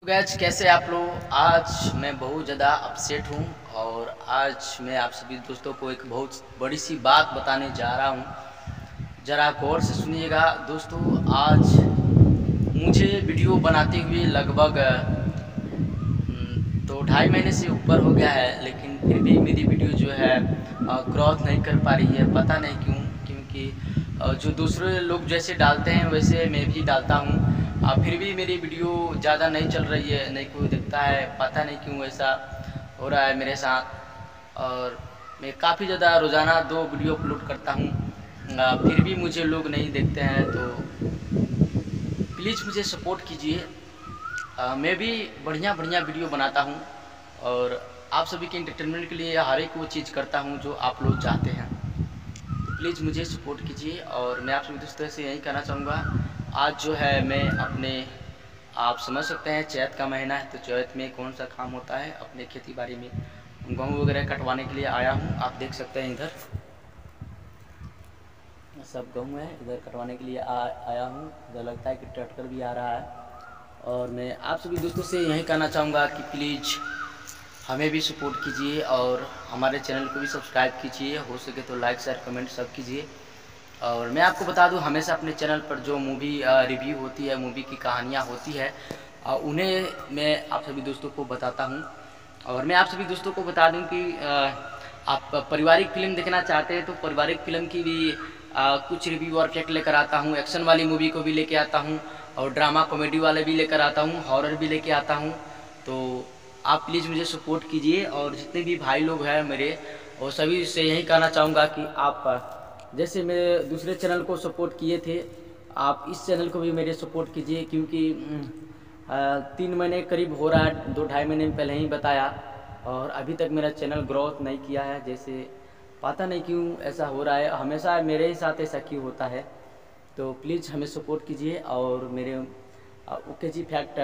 Guys कैसे आप लोग। आज मैं बहुत ज़्यादा अपसेट हूँ और आज मैं आप सभी दोस्तों को एक बहुत बड़ी सी बात बताने जा रहा हूँ। ज़रा गौर से सुनिएगा दोस्तों। आज मुझे वीडियो बनाते हुए लगभग तो 2.5 महीने से ऊपर हो गया है, लेकिन फिर भी मेरी वीडियो जो है ग्रोथ नहीं कर पा रही है। पता नहीं क्यों, क्योंकि जो दूसरे लोग जैसे डालते हैं वैसे मैं भी डालता हूँ, फिर भी मेरी वीडियो ज़्यादा नहीं चल रही है, नहीं कोई देखता है। पता नहीं क्यों ऐसा हो रहा है मेरे साथ। और मैं काफ़ी ज़्यादा रोज़ाना 2 वीडियो अपलोड करता हूँ, फिर भी मुझे लोग नहीं देखते हैं। तो प्लीज़ मुझे सपोर्ट कीजिए। मैं भी बढ़िया बढ़िया वीडियो बनाता हूँ और आप सभी के इंटरटेनमेंट के लिए हर एक वो चीज़ करता हूँ जो आप लोग चाहते हैं। तो प्लीज़ मुझे सपोर्ट कीजिए। और मैं आप सभी दोस्तों से यही कहना चाहूँगा, आज जो है मैं अपने, आप समझ सकते हैं चैत का महीना है, तो चैत में कौन सा काम होता है, अपने खेती बाड़ी में गेहूँ वगैरह कटवाने के लिए आया हूँ। आप देख सकते हैं इधर सब गेहूँ है, इधर कटवाने के लिए आया हूँ। इधर लगता है कि ट्रैक्टर भी आ रहा है। और मैं आप सभी दोस्तों से यही कहना चाहूँगा कि प्लीज़ हमें भी सपोर्ट कीजिए और हमारे चैनल को भी सब्सक्राइब कीजिए। हो सके तो लाइक शेयर कमेंट सब कीजिए। और मैं आपको बता दूं, हमेशा अपने चैनल पर जो मूवी रिव्यू होती है, मूवी की कहानियाँ होती है, उन्हें मैं आप सभी दोस्तों को बताता हूं। और मैं आप सभी दोस्तों को बता दूं कि आप पारिवारिक फिल्म देखना चाहते हैं तो पारिवारिक फिल्म की भी कुछ रिव्यू और फैक्ट लेकर आता हूं। एक्शन वाली मूवी को भी लेके आता हूं और ड्रामा कॉमेडी वाले भी लेकर आता हूं, हॉरर भी लेके आता हूं। तो आप प्लीज़ मुझे सपोर्ट कीजिए। और जितने भी भाई लोग हैं मेरे, और सभी से यही कहना चाहूँगा कि आप जैसे मेरे दूसरे चैनल को सपोर्ट किए थे, आप इस चैनल को भी मेरे सपोर्ट कीजिए। क्योंकि 3 महीने करीब हो रहा है, 2-2.5 महीने में पहले ही बताया, और अभी तक मेरा चैनल ग्रोथ नहीं किया है। जैसे पता नहीं क्यों ऐसा हो रहा है, हमेशा मेरे ही साथ ऐसा क्यों होता है। तो प्लीज़ हमें सपोर्ट कीजिए और मेरे ओके जी फैक्ट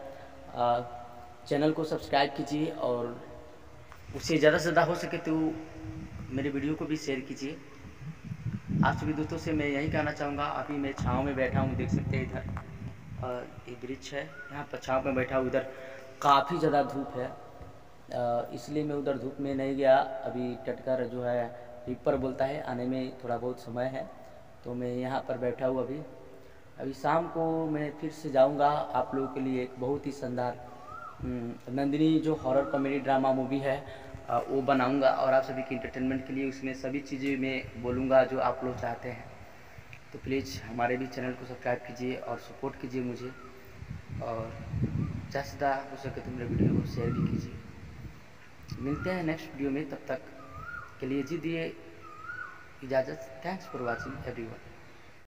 चैनल को सब्सक्राइब कीजिए। और उससे ज़्यादा से ज़्यादा हो सके तो मेरे वीडियो को भी शेयर कीजिए। आप सभी दोस्तों से मैं यही कहना चाहूँगा। अभी मैं छाँव में बैठा हूँ, देख सकते हैं इधर एक वृक्ष है, यहाँ पर छाँव में बैठा हूँ। इधर काफ़ी ज़्यादा धूप है, इसलिए मैं उधर धूप में नहीं गया। अभी टटकर जो है रीपर बोलता है, आने में थोड़ा बहुत समय है, तो मैं यहाँ पर बैठा हूँ। अभी शाम को मैं फिर से जाऊँगा आप लोगों के लिए एक बहुत ही शानदार नंदिनी जो हॉरर कॉमेडी ड्रामा मूवी है वो बनाऊंगा, और आप सभी के इंटरटेनमेंट के लिए उसमें सभी चीज़ें मैं बोलूँगा जो आप लोग चाहते हैं। तो प्लीज़ हमारे भी चैनल को सब्सक्राइब कीजिए और सपोर्ट कीजिए मुझे, और ज़्यादा से ज़्यादा हो सके तो मेरे वीडियो को शेयर भी कीजिए। मिलते हैं नेक्स्ट वीडियो में, तब तक के लिए जी दिए इजाज़त। Thanks for watching everyone.